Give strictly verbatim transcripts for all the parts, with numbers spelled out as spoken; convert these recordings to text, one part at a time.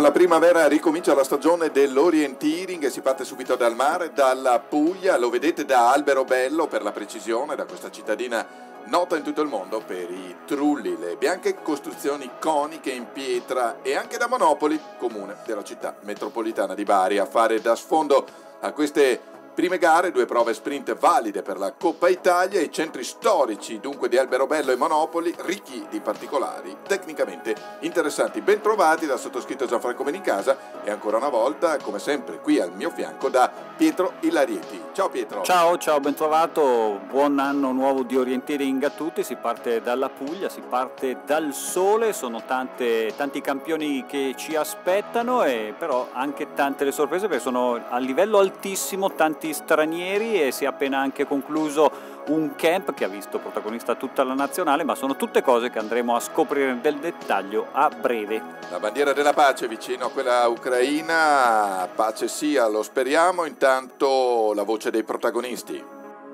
la primavera ricomincia la stagione dell'orienteering e si parte subito dal mare, dalla Puglia, lo vedete da Alberobello per la precisione, da questa cittadina nota in tutto il mondo per i trulli, le bianche costruzioni coniche in pietra, e anche da Monopoli, comune della città metropolitana di Bari, a fare da sfondo a queste prime gare, due prove sprint valide per la Coppa Italia, i centri storici dunque di Alberobello e Monopoli, ricchi di particolari, tecnicamente interessanti. Ben trovati dal sottoscritto Gianfranco Benincasa e ancora una volta, come sempre, qui al mio fianco da Pietro Ilarieti. Ciao Pietro. Ciao, ciao, ben trovato, buon anno nuovo di orienteering a tutti. Si parte dalla Puglia, si parte dal sole, sono tante, tanti campioni che ci aspettano, e però anche tante le sorprese perché sono a livello altissimo, tanti stranieri, e si è appena anche concluso un camp che ha visto protagonista tutta la nazionale, ma sono tutte cose che andremo a scoprire nel dettaglio a breve. La bandiera della pace vicino a quella ucraina, pace sia, lo speriamo. Intanto la voce dei protagonisti.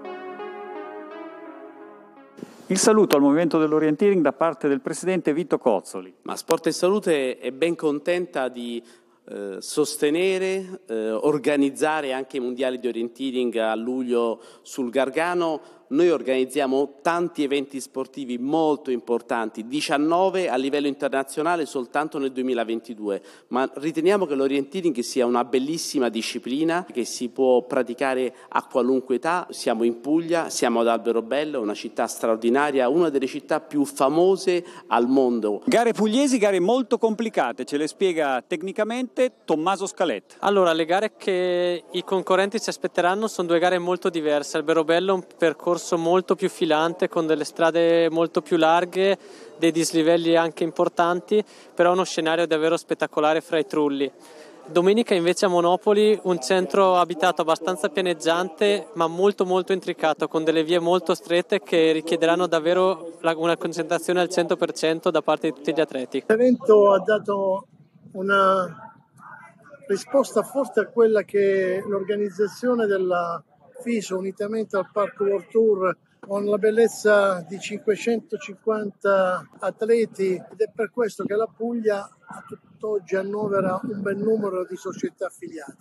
Il saluto al movimento dell'orienteering da parte del presidente Vito Cozzoli. Ma Sport e Salute è ben contenta di eh, sostenere, eh, organizzare anche i mondiali di orienteering a luglio sul Gargano. Noi organizziamo tanti eventi sportivi molto importanti, diciannove a livello internazionale soltanto nel duemilaventidue, ma riteniamo che l'orienteering sia una bellissima disciplina che si può praticare a qualunque età. Siamo in Puglia, siamo ad Alberobello, una città straordinaria, una delle città più famose al mondo. Gare pugliesi, gare molto complicate, ce le spiega tecnicamente Tommaso Scaletta. Allora, le gare che i concorrenti ci aspetteranno sono due gare molto diverse. Alberobello è un percorso molto più filante, con delle strade molto più larghe, dei dislivelli anche importanti, però uno scenario davvero spettacolare fra i trulli. Domenica invece a Monopoli un centro abitato abbastanza pianeggiante, ma molto molto intricato, con delle vie molto strette che richiederanno davvero una concentrazione al cento per cento da parte di tutti gli atleti. L'evento ha dato una risposta forte a quella che l'organizzazione della FISO, unitamente al Parco World Tour, con la bellezza di cinquecentocinquanta atleti, ed è per questo che la Puglia a tutt'oggi annovera un bel numero di società affiliate.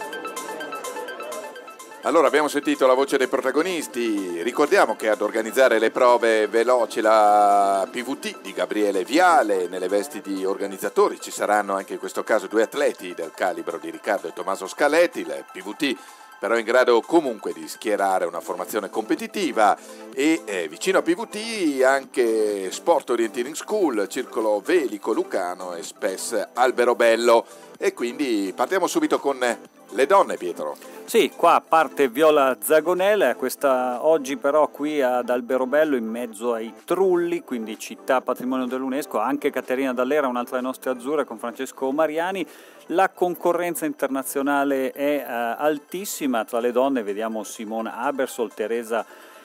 Allora, abbiamo sentito la voce dei protagonisti. Ricordiamo che ad organizzare le prove veloci la P V T di Gabriele Viale, nelle vesti di organizzatori ci saranno anche in questo caso due atleti del calibro di Riccardo e Tommaso Scaletti. La P V T però in grado comunque di schierare una formazione competitiva, e eh, vicino a P V T anche Sport Orienteering School, Circolo Velico Lucano e Spes Alberobello. E quindi partiamo subito con le donne, Pietro. Sì, qua parte Viola Zagonella, questa oggi però qui ad Alberobello in mezzo ai trulli, quindi città patrimonio dell'UNESCO, anche Caterina Dall'Era, un'altra delle nostre azzurre, con Francesco Mariani. La concorrenza internazionale è uh, altissima, tra le donne vediamo Simona Abersol, Teresa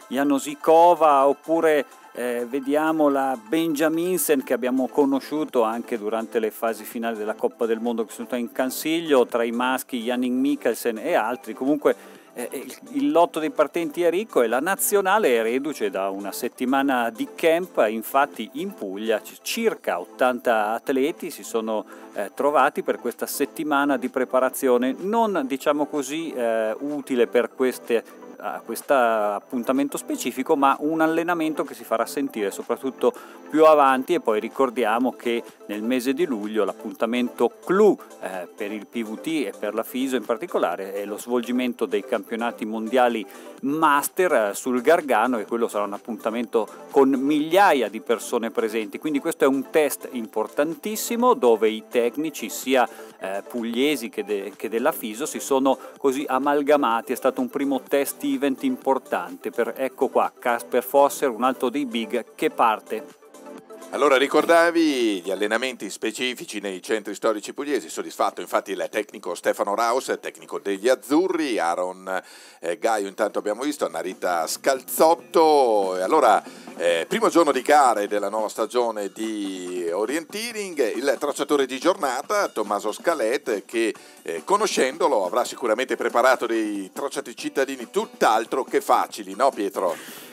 Janosikova, oppure eh, vediamo la Benjaminsen, che abbiamo conosciuto anche durante le fasi finali della Coppa del Mondo che sono state in Cansiglio, tra i maschi Jannik Mikkelsen e altri. Comunque eh, il, il lotto dei partenti è ricco, e la nazionale è reduce da una settimana di camp. Infatti in Puglia circa ottanta atleti si sono eh, trovati per questa settimana di preparazione, non diciamo così eh, utile per queste a questo appuntamento specifico, ma un allenamento che si farà sentire soprattutto più avanti. E poi ricordiamo che nel mese di luglio l'appuntamento clou eh, per il P V T e per la FISO in particolare è lo svolgimento dei campionati mondiali master eh, sul Gargano, e quello sarà un appuntamento con migliaia di persone presenti. Quindi questo è un test importantissimo dove i tecnici sia eh, pugliesi che, de- che della FISO si sono così amalgamati. È stato un primo test event importante per, ecco qua, Casper Fosser, un altro dei big che parte. Allora, ricordavi gli allenamenti specifici nei centri storici pugliesi. Soddisfatto infatti il tecnico Stefano Raus, tecnico degli azzurri, Aaron eh, Gaio intanto abbiamo visto, Annarita Scalzotto. E allora, eh, primo giorno di gare della nuova stagione di orienteering, il tracciatore di giornata Tommaso Scalet, che eh, conoscendolo avrà sicuramente preparato dei tracciati cittadini tutt'altro che facili, no Pietro?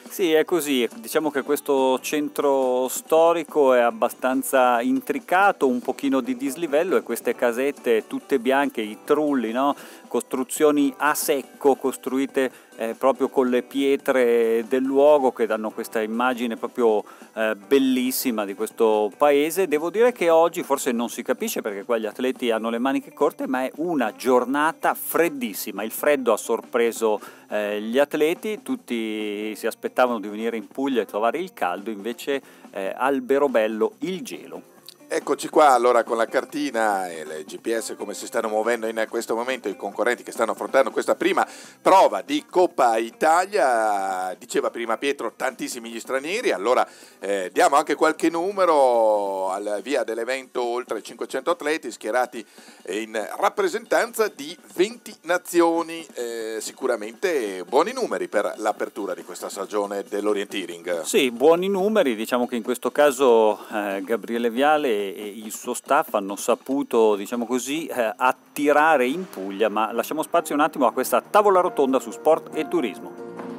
Sì, è così. Diciamo che questo centro storico è abbastanza intricato, un pochino di dislivello, e queste casette tutte bianche, i trulli, no? Costruzioni a secco, costruite eh, proprio con le pietre del luogo, che danno questa immagine proprio eh, bellissima di questo paese. Devo dire che oggi forse non si capisce perché qua gli atleti hanno le maniche corte, ma è una giornata freddissima. Il freddo ha sorpreso eh, gli atleti, tutti si aspettavano di venire in Puglia e trovare il caldo, invece eh, Alberobello il gelo. Eccoci qua allora con la cartina e il G P S come si stanno muovendo in questo momento i concorrenti che stanno affrontando questa prima prova di Coppa Italia. Diceva prima Pietro, tantissimi gli stranieri, allora eh, diamo anche qualche numero al via dell'evento: oltre cinquecento atleti schierati in rappresentanza di venti nazioni, eh, sicuramente buoni numeri per l'apertura di questa stagione dell'orienteering. Sì, buoni numeri, diciamo che in questo caso eh, Gabriele Viale e il suo staff hanno saputo, diciamo così, eh, attirare in Puglia, ma lasciamo spazio un attimo a questa tavola rotonda su sport e turismo.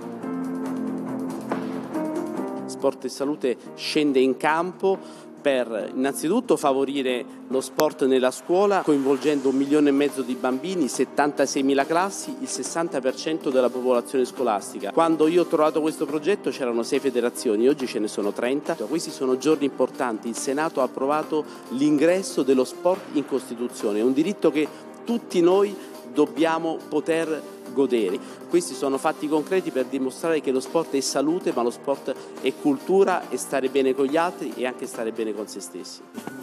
Sport e Salute scende in campo per innanzitutto favorire lo sport nella scuola, coinvolgendo un milione e mezzo di bambini, settantaseimila classi, il sessanta per cento della popolazione scolastica. Quando io ho trovato questo progetto c'erano sei federazioni, oggi ce ne sono trenta. Questi sono giorni importanti. Il Senato ha approvato l'ingresso dello sport in Costituzione, è un diritto che tutti noi dobbiamo poter godere. Questi sono fatti concreti per dimostrare che lo sport è salute, ma lo sport è cultura, è stare bene con gli altri e anche stare bene con se stessi.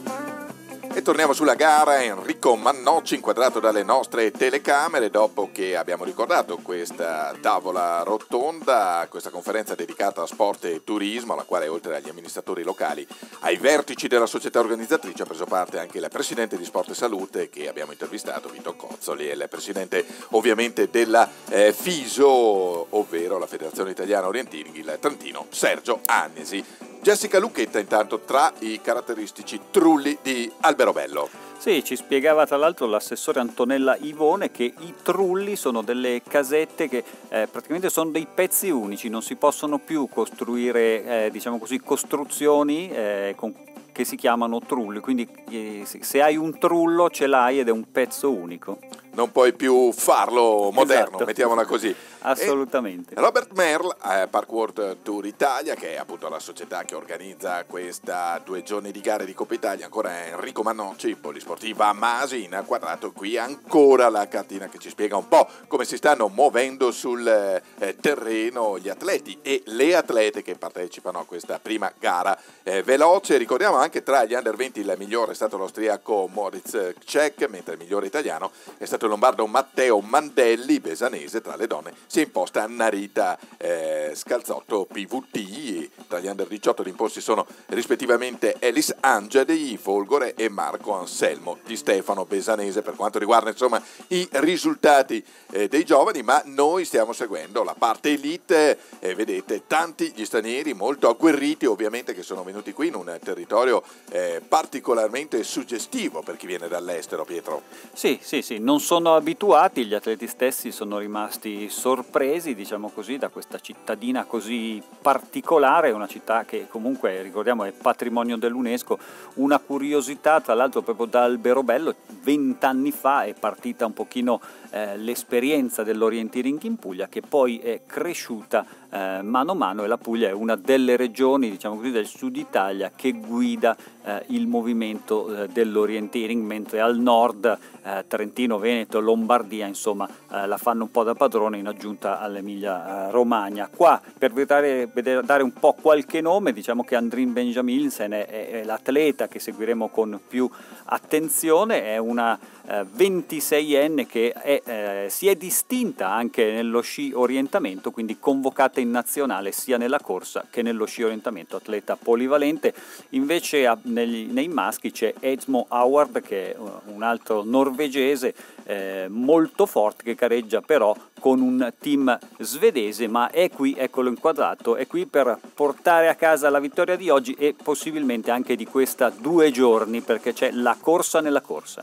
E torniamo sulla gara. Enrico Mannocci inquadrato dalle nostre telecamere dopo che abbiamo ricordato questa tavola rotonda, questa conferenza dedicata a sport e turismo, alla quale oltre agli amministratori locali, ai vertici della società organizzatrice ha preso parte anche il presidente di Sport e Salute che abbiamo intervistato, Vito Cozzoli, e il presidente ovviamente della eh, FISO, ovvero la Federazione Italiana Orienteering, il Trentino, Sergio Annesi. Jessica Lucchetta intanto tra i caratteristici trulli di Alberobello. Sì, ci spiegava tra l'altro l'assessore Antonella Ivone che i trulli sono delle casette che eh, praticamente sono dei pezzi unici, non si possono più costruire eh, diciamo così costruzioni eh, con che si chiamano trulli, quindi eh, se hai un trullo ce l'hai ed è un pezzo unico. Non puoi più farlo moderno, esatto. Mettiamola così. Assolutamente. E Robert Merle, eh, Park World Tour Italia, che è appunto la società che organizza questa due giorni di gare di Coppa Italia, ancora Enrico Mannocci, polisportiva Masi, in quadrato qui ancora la cartina che ci spiega un po' come si stanno muovendo sul eh, terreno gli atleti e le atlete che partecipano a questa prima gara eh, veloce. Ricordiamo anche tra gli under venti il migliore è stato l'austriaco Moritz Cech, mentre il migliore italiano è stato il lombardo Matteo Mandelli, besanese. Tra le donne si è imposta Narita eh, Scalzotto P V T. Tra gli under diciotto gli imposti sono rispettivamente Elis Angeli Folgore e Marco Anselmo Di Stefano, besanese, per quanto riguarda insomma i risultati eh, dei giovani. Ma noi stiamo seguendo la parte elite e eh, vedete tanti gli stranieri molto agguerriti, ovviamente, che sono venuti qui in un territorio eh, particolarmente suggestivo per chi viene dall'estero. Pietro. Sì, sì, sì, non sono abituati, gli atleti stessi sono rimasti sorpresi, diciamo così, da questa cittadina così particolare, una città che comunque, ricordiamo, è patrimonio dell'UNESCO. Una curiosità, tra l'altro, proprio da Alberobello, vent'anni fa è partita un pochino eh, l'esperienza dell'orienteering in Puglia, che poi è cresciuta eh, mano a mano, e la Puglia è una delle regioni, diciamo così, del sud Italia che guida eh, il movimento eh, dell'orienteering, mentre al nord eh, Trentino, Veneto, Lombardia, insomma, eh, la fanno un po' da padrone, in aggiunta all'Emilia eh, Romagna. Qua, per vedere, vedere, dare un po' qualche nome, diciamo che Andrine Benjaminsen è, è, è l'atleta che seguiremo con più attenzione, è una eh, ventiseienne che è, eh, si è distinta anche nello sci orientamento, quindi convocata in nazionale sia nella corsa che nello sci orientamento, atleta polivalente. Invece a, negli, nei maschi c'è Esmo Howard, che è un altro norvegese eh, molto forte, che gareggia però con un team svedese, ma è qui, eccolo inquadrato, è qui per portare a casa la vittoria di oggi e possibilmente anche di questa due giorni, perché c'è la corsa nella corsa.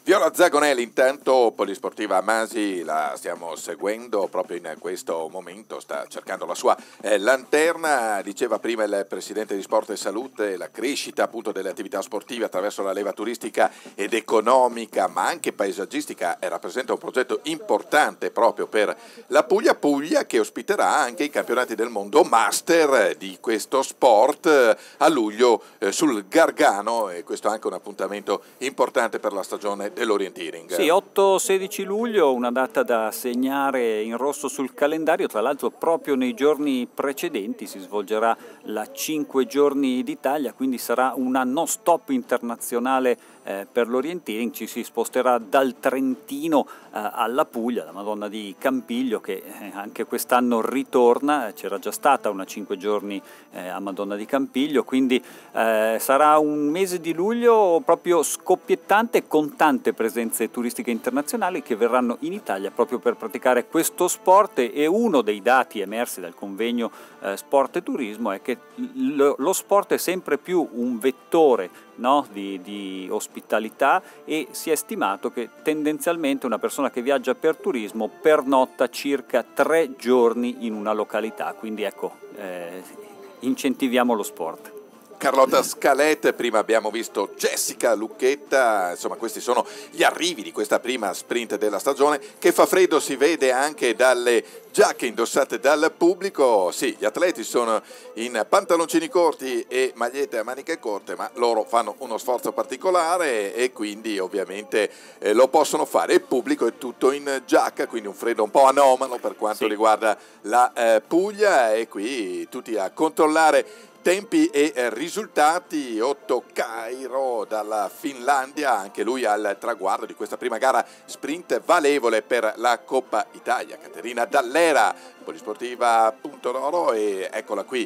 Viola Zagonelli, intanto Polisportiva Masi la stiamo seguendo proprio in questo momento, sta cercando la sua eh, lanterna. Diceva prima il presidente di Sport e Salute, la crescita appunto delle attività sportive attraverso la leva turistica ed economica ma anche paesaggistica eh, rappresenta un progetto importante proprio per la Puglia, Puglia che ospiterà anche i campionati del mondo master di questo sport eh, a luglio eh, sul Gargano, e questo è anche un appuntamento importante per la stagione dell'orienteering. Sì, otto sedici luglio, una data da segnare in rosso sul calendario. Tra l'altro proprio nei giorni precedenti si svolgerà la cinque giorni d'Italia, quindi sarà una non stop internazionale eh, per l'orienteering. Ci si sposterà dal Trentino eh, alla Puglia, la Madonna di Campiglio, che eh, anche quest'anno ritorna. C'era già stata una cinque giorni eh, a Madonna di Campiglio, quindi eh, sarà un mese di luglio proprio scoppiettante, con tante presenze turistiche internazionali che verranno in Italia proprio per praticare questo sport. E uno dei dati emersi dal convegno eh, Sport e Turismo è che lo, lo sport è sempre più un vettore, no, di, di ospitalità, e si è stimato che tendenzialmente una persona che viaggia per turismo pernotta circa tre giorni in una località, quindi ecco, eh, incentiviamo lo sport. Carlotta Scalette, prima abbiamo visto Jessica Lucchetta, insomma questi sono gli arrivi di questa prima sprint della stagione, che fa freddo si vede anche dalle giacche indossate dal pubblico. Sì, gli atleti sono in pantaloncini corti e magliette a maniche corte, ma loro fanno uno sforzo particolare e quindi ovviamente eh, lo possono fare. Il pubblico è tutto in giacca, quindi un freddo un po' anomalo per quanto sì. riguarda la eh, Puglia, e qui tutti a controllare tempi e risultati. Otto Cairo dalla Finlandia, anche lui al traguardo di questa prima gara sprint valevole per la Coppa Italia. Caterina Dallera, Polisportiva Punto Roro, e eccola qui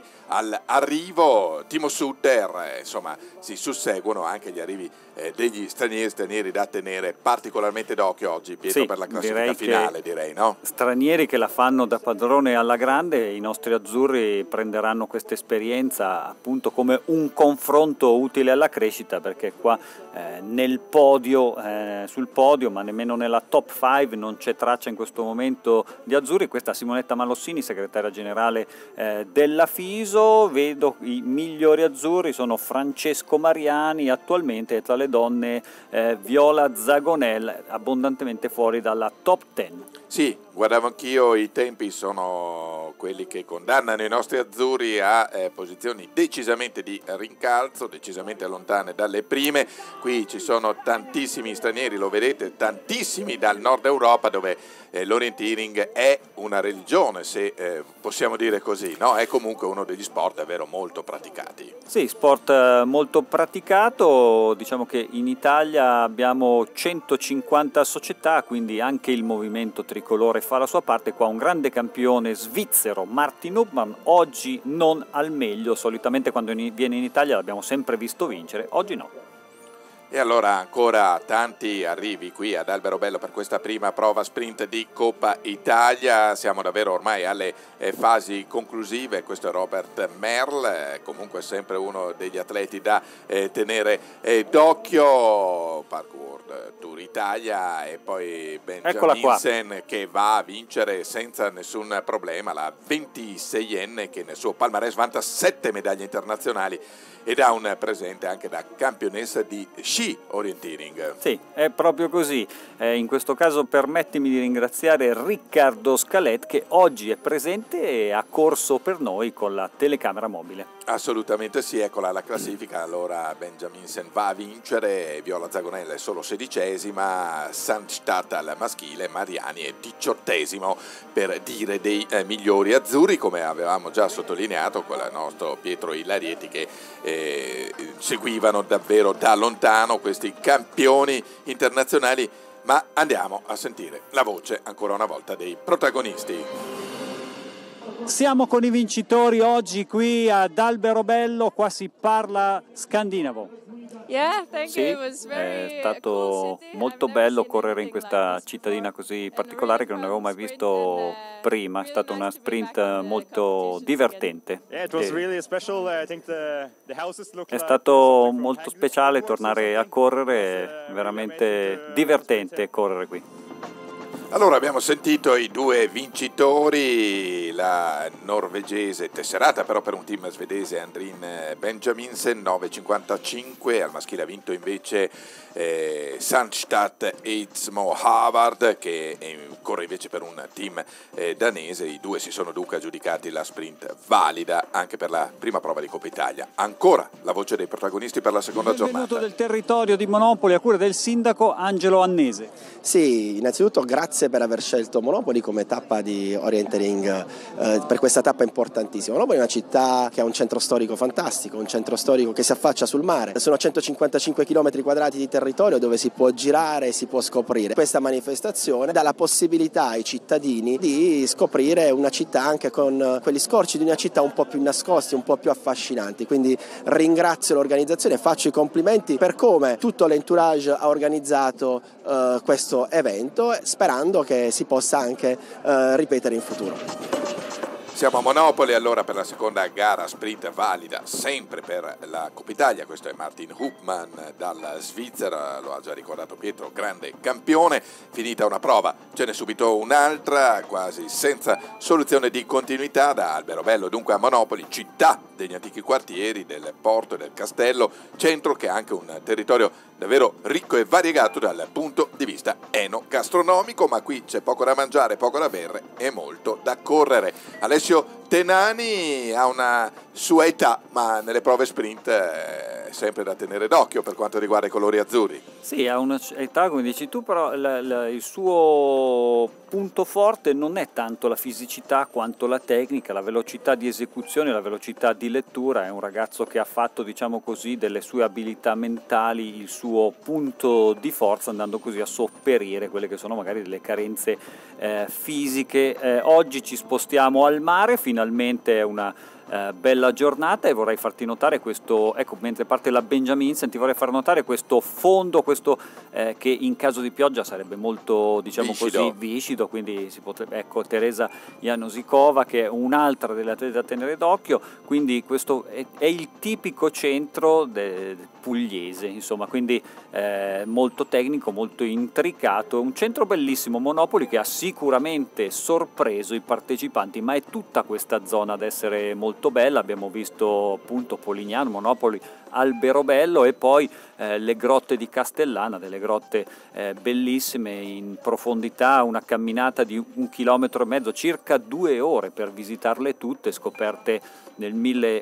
all'arrivo. Timo Sutter, insomma si susseguono anche gli arrivi eh, degli stranieri, stranieri da tenere particolarmente d'occhio oggi, Pietro, sì, per la classifica direi finale, direi, no? Stranieri che la fanno da padrone alla grande. I nostri azzurri prenderanno questa esperienza appunto come un confronto utile alla crescita, perché qua eh, nel podio, eh, sul podio, ma nemmeno nella top cinque non c'è traccia in questo momento di azzurri. Questa Simonetta Malossini, segretaria generale eh, della FISO. Vedo i migliori azzurri sono Francesco Mariani attualmente, e tra le donne eh, Viola Zagonel, abbondantemente fuori dalla top dieci. Sì, guardavo anch'io, i tempi sono quelli che condannano i nostri azzurri a eh, posizioni decisamente di rincalzo, decisamente lontane dalle prime. Qui ci sono tantissimi stranieri, lo vedete, tantissimi dal nord Europa, dove eh, l'orienteering è una religione, se eh, possiamo dire così, no? È comunque uno degli sport davvero molto praticati. Sì, sport molto praticato. Diciamo che in Italia abbiamo centocinquanta società, quindi anche il movimento tricolore fa la sua parte. Qua un grande campione svizzero, Martin Hubmann, oggi non al meglio. Solitamente quando viene in Italia l'abbiamo sempre visto vincere, oggi no. E allora ancora tanti arrivi qui ad Alberobello per questa prima prova sprint di Coppa Italia. Siamo davvero ormai alle eh, fasi conclusive. Questo è Robert Merl, eh, comunque sempre uno degli atleti da eh, tenere eh, d'occhio. Parkour Tour Italia, e poi Benjaminsen che va a vincere senza nessun problema, la ventiseienne che nel suo palmarès vanta sette medaglie internazionali ed ha un presente anche da campionessa di sci orienteering. Sì, è proprio così. Eh, in questo caso permettimi di ringraziare Riccardo Scalette, che oggi è presente e ha corso per noi con la telecamera mobile. Assolutamente sì, eccola la classifica. Allora Benjaminsen va a vincere, Viola Zagonella è solo sedicesima, Sandstadt al maschile, Mariani è diciottesimo, per dire dei eh, migliori azzurri, come avevamo già sottolineato con il nostro Pietro Ilarieti, che eh, seguivano davvero da lontano questi campioni internazionali. Ma andiamo a sentire la voce ancora una volta dei protagonisti. Siamo con i vincitori oggi qui ad Alberobello, qua si parla scandinavo. Yeah, thank Sì, you. It was very è stato molto bello correre in questa cittadina così particolare che non avevo mai visto prima, è stata una sprint molto divertente. E è stato molto speciale tornare a correre, è veramente divertente correre qui. Allora abbiamo sentito i due vincitori, la norvegese tesserata però per un team svedese Andrin Benjaminsen nove cinquantacinque, al maschile ha vinto invece eh, Sandstad Eidsmo Havard che eh, corre invece per un team eh, danese. I due si sono dunque aggiudicati la sprint valida anche per la prima prova di Coppa Italia. Ancora la voce dei protagonisti per la seconda Benvenuto giornata. Del territorio di Monopoli a cura del sindaco Angelo Annese. Sì, innanzitutto grazie per aver scelto Monopoli come tappa di orienteering eh, per questa tappa importantissima. Monopoli è una città che ha un centro storico fantastico, un centro storico che si affaccia sul mare. Sono centocinquantacinque chilometri quadrati di territorio dove si può girare e si può scoprire. Questa manifestazione dà la possibilità ai cittadini di scoprire una città anche con quegli scorci di una città un po' più nascosti, un po' più affascinanti. Quindi ringrazio l'organizzazione, faccio i complimenti per come tutto l'entourage ha organizzato eh, questo evento, sperando che si possa anche eh, ripetere in futuro. Siamo a Monopoli allora per la seconda gara sprint valida sempre per la Coppa Italia. Questo è Martin Hupman dalla Svizzera, lo ha già ricordato Pietro, grande campione. Finita una prova ce n'è subito un'altra quasi senza soluzione di continuità da Alberobello dunque a Monopoli, città degli antichi quartieri, del porto e del castello, centro che ha anche un territorio davvero ricco e variegato dal punto di vista enogastronomico, ma qui c'è poco da mangiare, poco da bere e molto da correre. Alessio Tenani ha una sua età, ma nelle prove sprint è sempre da tenere d'occhio per quanto riguarda i colori azzurri. Sì, ha un'età come dici tu, però la, la, il suo punto forte non è tanto la fisicità quanto la tecnica, la velocità di esecuzione, la velocità di lettura. È un ragazzo che ha fatto, diciamo così, delle sue abilità mentali il suo punto di forza, andando così a sopperire quelle che sono magari delle carenze eh, fisiche. Eh, oggi ci spostiamo al mare, finalmente è una Uh, bella giornata e vorrei farti notare questo, ecco, mentre parte la Benjaminsen ti vorrei far notare questo fondo, questo eh, che in caso di pioggia sarebbe molto, diciamo viscido. così, viscido, quindi si potrebbe, ecco, Teresa Janosikova che è un'altra delle atlete da tenere d'occhio, quindi questo è, è il tipico centro de, de pugliese, insomma, quindi eh, molto tecnico, molto intricato, un centro bellissimo, Monopoli, che ha sicuramente sorpreso i partecipanti, ma è tutta questa zona ad essere molto bella. Abbiamo visto appunto Polignano, Monopoli, Alberobello e poi eh, le grotte di Castellana, delle grotte eh, bellissime in profondità, una camminata di un chilometro e mezzo, circa due ore per visitarle tutte, scoperte nel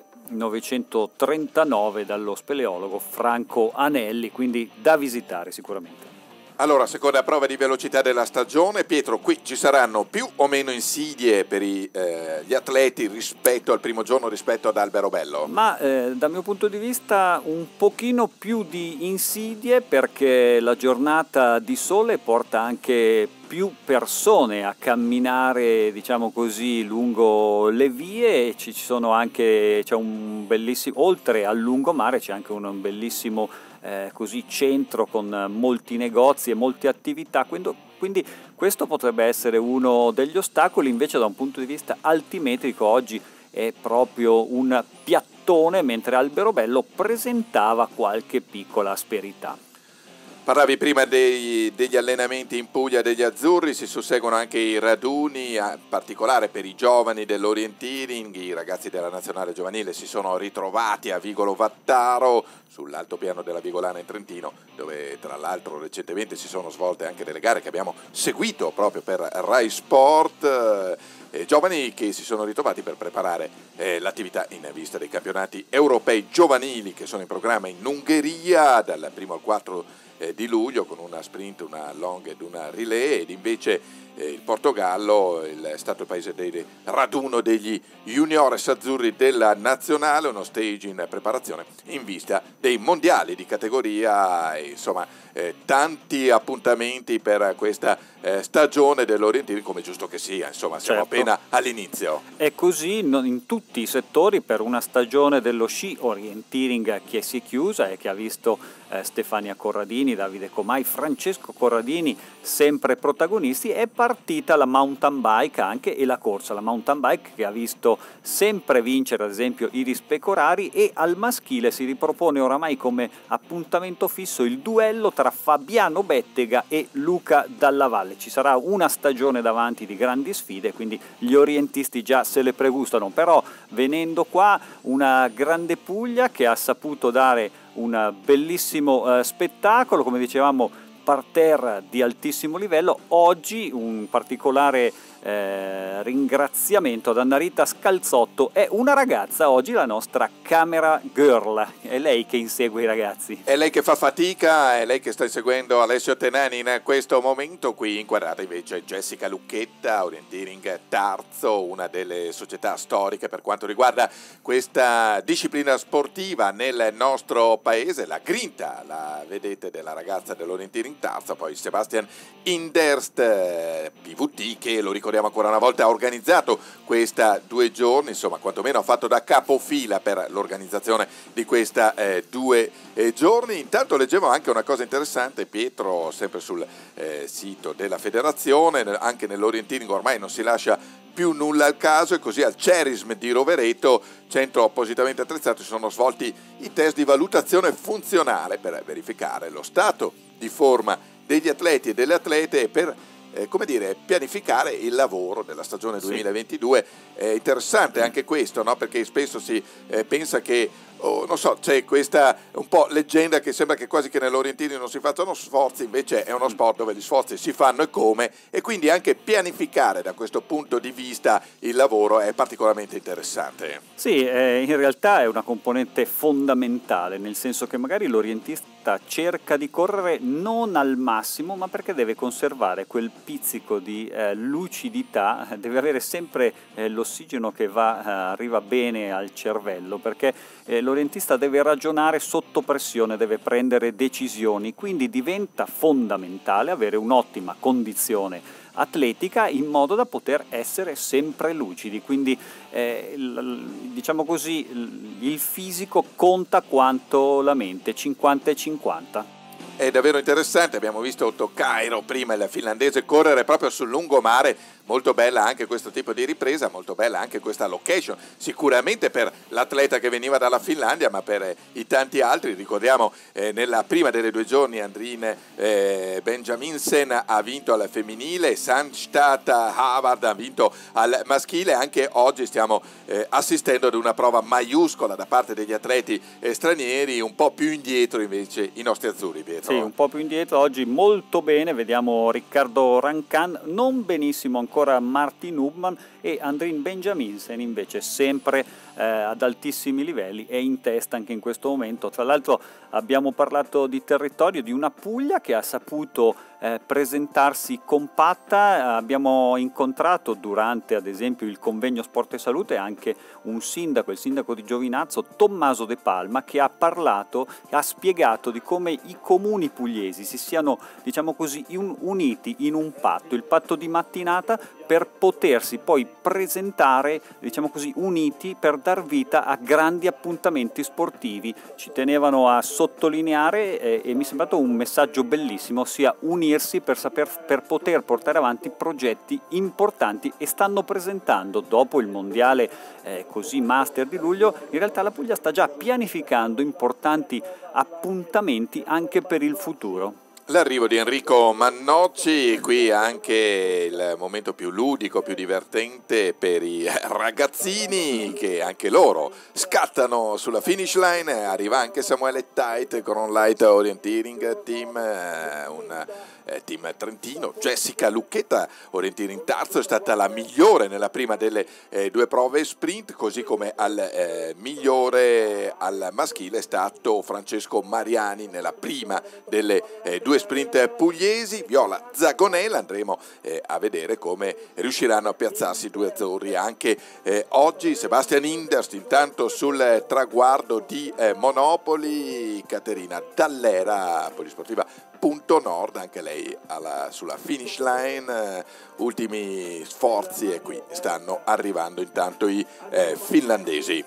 millenovecentotrentanove dallo speleologo Franco Anelli, quindi da visitare sicuramente. Allora, seconda prova di velocità della stagione. Pietro, qui ci saranno più o meno insidie per i, eh, gli atleti rispetto al primo giorno, rispetto ad Alberobello? Ma eh, dal mio punto di vista un pochino più di insidie, perché la giornata di sole porta anche più persone a camminare, diciamo così, lungo le vie e ci sono anche, c'è un bellissimo, oltre al lungomare c'è anche un bellissimo Eh, così centro con molti negozi e molte attività, quindi, quindi questo potrebbe essere uno degli ostacoli. Invece da un punto di vista altimetrico oggi è proprio un piattone, mentre Alberobello presentava qualche piccola asperità. Parlavi prima dei, degli allenamenti in Puglia degli azzurri, si susseguono anche i raduni, in particolare per i giovani dell'orienteering. I ragazzi della nazionale giovanile si sono ritrovati a Vigolo Vattaro, sull'altopiano della Vigolana in Trentino, dove tra l'altro recentemente si sono svolte anche delle gare che abbiamo seguito proprio per Rai Sport. Eh, giovani che si sono ritrovati per preparare eh, l'attività in vista dei campionati europei giovanili che sono in programma in Ungheria dal primo al quattro eh, di luglio con una sprint, una long ed una relay, ed invece il Portogallo è stato il paese del raduno degli juniores azzurri della nazionale, uno stage in preparazione in vista dei mondiali di categoria. E, insomma, eh, tanti appuntamenti per questa eh, stagione dell'orienteering, come giusto che sia, insomma siamo certo. appena all'inizio. È così in tutti i settori per una stagione dello sci orienteering che si è chiusa e che ha visto eh, Stefania Corradini, Davide Comai, Francesco Corradini sempre protagonisti. È partita la mountain bike anche e la corsa, la mountain bike che ha visto sempre vincere ad esempio Iris Pecorari, e al maschile si ripropone oramai come appuntamento fisso il duello tra Fabiano Bettega e Luca Dalla Valle. Ci sarà una stagione davanti di grandi sfide, quindi gli orientisti già se le pregustano, però venendo qua una grande Puglia che ha saputo dare un bellissimo eh, spettacolo, come dicevamo parterre di altissimo livello. Oggi un particolare eh, ringraziamento ad Annarita Scalzotto, è una ragazza oggi la nostra camera girl, è lei che insegue i ragazzi. È lei che fa fatica, è lei che sta inseguendo Alessio Tenani in questo momento. Qui inquadrata invece Jessica Lucchetta, Orienteering Tarzo, una delle società storiche per quanto riguarda questa disciplina sportiva nel nostro paese. La grinta, la vedete, della ragazza dell'Orienteering Tarzo, poi Sebastian Inderst, eh, P V T, che lo ricordiamo ancora una volta ha organizzato questa due giorni, insomma quantomeno ha fatto da capofila per l'organizzazione di questa eh, due eh, giorni. Intanto leggevo anche una cosa interessante, Pietro, sempre sul eh, sito della federazione, anche nell'orienteering ormai non si lascia più nulla al caso, e così al Cerism di Rovereto, centro appositamente attrezzato, si sono svolti i test di valutazione funzionale per verificare lo stato di forma degli atleti e delle atlete e per Eh, come dire, pianificare il lavoro della stagione duemilaventidue. È interessante anche questo, no? Perché spesso si eh, pensa che, oh, non so, c'è questa un po' leggenda che sembra che quasi che nell'orienteering non si facciano sforzi, invece è uno sport dove gli sforzi si fanno e come, e quindi anche pianificare da questo punto di vista il lavoro è particolarmente interessante. Sì, eh, in realtà è una componente fondamentale, nel senso che magari l'orientista cerca di correre non al massimo, ma perché deve conservare quel pizzico di eh, lucidità, deve avere sempre eh, l'ossigeno che va, eh, arriva bene al cervello, perché eh, l'orientista deve ragionare sotto pressione, deve prendere decisioni, quindi diventa fondamentale avere un'ottima condizione atletica in modo da poter essere sempre lucidi, quindi eh, diciamo così il fisico conta quanto la mente, cinquanta e cinquanta. È davvero interessante, abbiamo visto Otto Cairo, prima il finlandese, correre proprio sul lungomare, molto bella anche questo tipo di ripresa, molto bella anche questa location, sicuramente per l'atleta che veniva dalla Finlandia, ma per i tanti altri. Ricordiamo eh, nella prima delle due giorni Andrine eh, Benjaminsen ha vinto al femminile, Sandstad Havard ha vinto al maschile. Anche oggi stiamo eh, assistendo ad una prova maiuscola da parte degli atleti eh, stranieri, un po' più indietro invece i nostri azzurri, Pietro. Sì, un po' più indietro, oggi molto bene, vediamo Riccardo Rancan, non benissimo ancora Martin Hubman, e Andrin Benjaminsen invece sempre eh, ad altissimi livelli e in testa anche in questo momento. Tra l'altro abbiamo parlato di territorio, di una Puglia che ha saputo eh, presentarsi compatta. Abbiamo incontrato durante ad esempio il convegno Sport e Salute anche un sindaco, il sindaco di Giovinazzo, Tommaso De Palma, che ha parlato, ha spiegato di come i comuni pugliesi si siano, diciamo così, uniti in un patto, il patto di mattinata, per potersi poi presentare, diciamo così, uniti per dar vita a grandi appuntamenti sportivi. Ci tenevano a sottolineare eh, e mi è sembrato un messaggio bellissimo, ossia unirsi per, saper, per poter portare avanti progetti importanti, e stanno presentando, dopo il mondiale eh, così master di luglio, in realtà la Puglia sta già pianificando importanti appuntamenti anche per il futuro. L'arrivo di Enrico Mannocci, qui anche il momento più ludico, più divertente per i ragazzini, che anche loro scattano sulla finish line. Arriva anche Samuele Tait con un Light Orienteering Team, un eh, team trentino. Jessica Lucchetta, orienteering terzo, è stata la migliore nella prima delle eh, due prove sprint, così come al eh, migliore al maschile è stato Francesco Mariani nella prima delle eh, due sprint pugliesi. Viola Zagonella, andremo eh, a vedere come riusciranno a piazzarsi i due azzurri anche eh, oggi. Sebastian Inderst intanto sul traguardo di eh, Monopoli. Caterina Dall'Era, polisportiva Punto Nord, anche lei alla, sulla finish line, eh, ultimi sforzi, e qui stanno arrivando intanto i eh, finlandesi.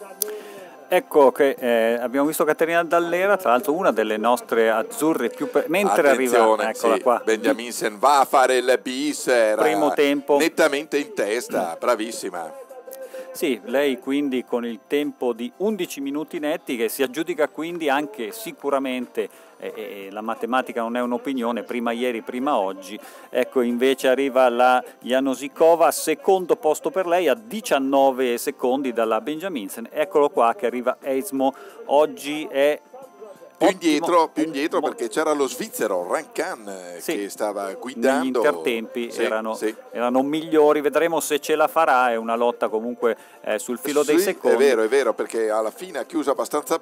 Ecco che eh, abbiamo visto Caterina Dall'Era, tra l'altro una delle nostre azzurre più... Pe- mentre Attenzione, arriva, eccola sì, qua. Benjaminsen va a fare il bis, era Primo tempo. nettamente in testa, bravissima. Sì, lei quindi con il tempo di undici minuti netti, che si aggiudica quindi anche sicuramente, eh, eh, la matematica non è un'opinione, prima ieri, prima oggi. Ecco, invece arriva la Janosikova, secondo posto per lei a diciannove secondi dalla Benjaminsen. Eccolo qua che arriva Eismo, oggi è... Più Ottimo. indietro, più indietro perché c'era lo svizzero Rancan sì, che stava guidando. Negli intertempi sì, erano, sì. erano migliori, vedremo se ce la farà, è una lotta comunque eh, sul filo dei sì, secondi. È vero, è vero, perché alla fine ha chiuso abbastanza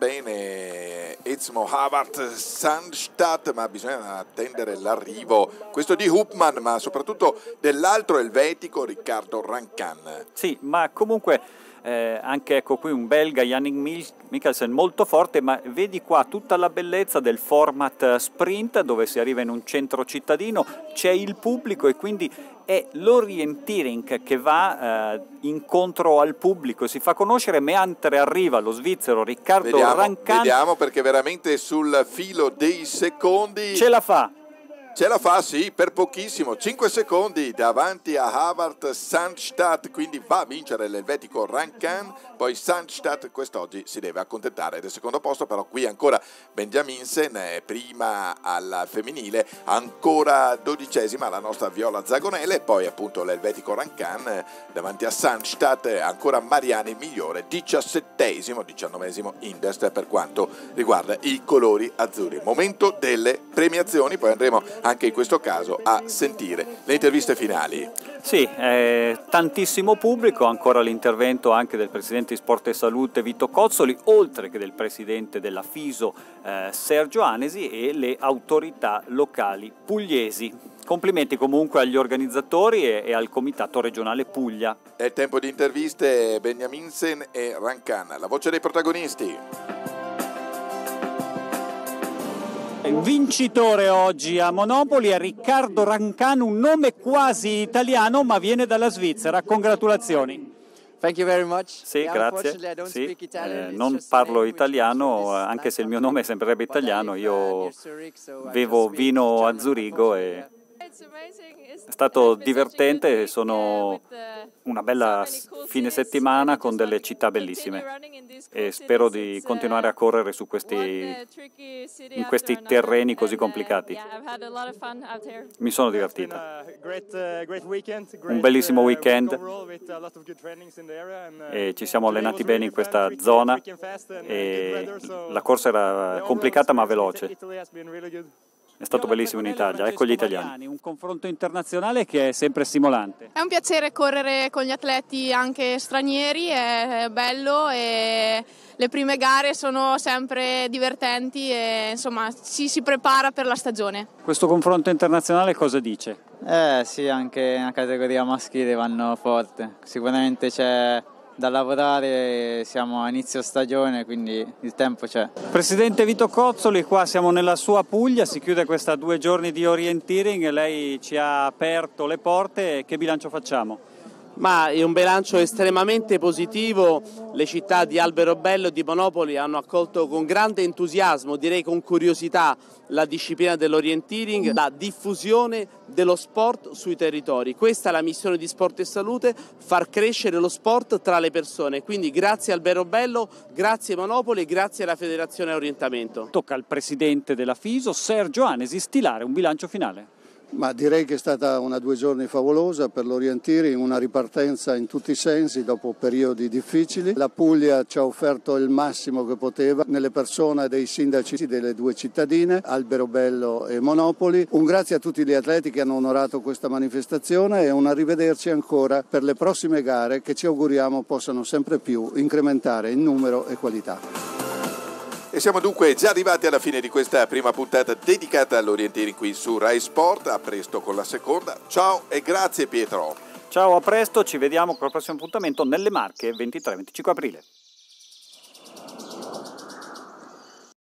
bene Etzmo Havart Sandstad, ma bisogna attendere l'arrivo, questo di Hupman, ma soprattutto dell'altro elvetico Riccardo Rancan. Sì, ma comunque... Eh, anche ecco qui un belga, Jannik Mikkelsen, molto forte, ma vedi qua tutta la bellezza del format sprint dove si arriva in un centro cittadino, c'è il pubblico e quindi è l'orienteering che va eh, incontro al pubblico, si fa conoscere, mentre arriva lo svizzero Riccardo vediamo, Rancan. Vediamo perché veramente sul filo dei secondi ce la fa. Ce la fa, sì, per pochissimo, cinque secondi davanti a Havart Sandstad, quindi va a vincere l'elvetico Rancan, poi Sandstad quest'oggi si deve accontentare del secondo posto, però qui ancora Benjaminsen, prima al femminile, ancora dodicesima la nostra Viola Zagonella, e poi appunto l'elvetico Rancan davanti a Sandstad, ancora Mariani migliore, diciassettesimo, diciannovesimo Inderst per quanto riguarda i colori azzurri. Momento delle premiazioni, poi andremo anche in questo caso a sentire le interviste finali. Sì, eh, tantissimo pubblico, ancora l'intervento anche del presidente di Sport e Salute Vito Cozzoli, oltre che del presidente della FISO eh, Sergio Anesi, e le autorità locali pugliesi. Complimenti comunque agli organizzatori e, e al comitato regionale Puglia. È il tempo di interviste, Benjaminsen e Rancan, la voce dei protagonisti. Il vincitore oggi a Monopoli è Riccardo Rancan, un nome quasi italiano ma viene dalla Svizzera. Congratulazioni. Thank you very much. Sì, yeah, grazie. Sì, eh, non parlo italiano, anche se il mio nome sembrerebbe italiano. Io bevo vino a Zurigo e è stato divertente, sono una bella fine settimana con delle città bellissime e spero di continuare a correre su questi, in questi terreni così complicati. Mi sono divertita. Un bellissimo weekend e ci siamo allenati bene in questa zona e la corsa era complicata ma veloce. È stato bellissimo in Italia, ecco gli italiani. Un confronto internazionale che è sempre stimolante. È un piacere correre con gli atleti anche stranieri, è bello e le prime gare sono sempre divertenti e insomma ci si prepara per la stagione. Questo confronto internazionale cosa dice? Eh sì, anche nella categoria maschile vanno forte, sicuramente c'è da lavorare, siamo a inizio stagione, quindi il tempo c'è. Presidente Vito Cozzoli, qua siamo nella sua Puglia, si chiude questa due giorni di orienteering, lei ci ha aperto le porte, che bilancio facciamo? Ma è un bilancio estremamente positivo, le città di Alberobello e di Monopoli hanno accolto con grande entusiasmo, direi con curiosità, la disciplina dell'orienteering, la diffusione dello sport sui territori. Questa è la missione di Sport e Salute, far crescere lo sport tra le persone, quindi grazie Alberobello, grazie Monopoli e grazie alla Federazione Orientamento. Tocca al presidente della FISO, Sergio Anesi, stilare un bilancio finale. Ma direi che è stata una due giorni favolosa per l'Orienteering, una ripartenza in tutti i sensi dopo periodi difficili. La Puglia ci ha offerto il massimo che poteva nelle persone dei sindaci delle due cittadine, Alberobello e Monopoli. Un grazie a tutti gli atleti che hanno onorato questa manifestazione e un arrivederci ancora per le prossime gare che ci auguriamo possano sempre più incrementare in numero e qualità. E siamo dunque già arrivati alla fine di questa prima puntata dedicata all'Orienteering qui su Rai Sport. A presto con la seconda. Ciao e grazie Pietro. Ciao, a presto, ci vediamo con il prossimo appuntamento nelle Marche ventitré venticinque aprile.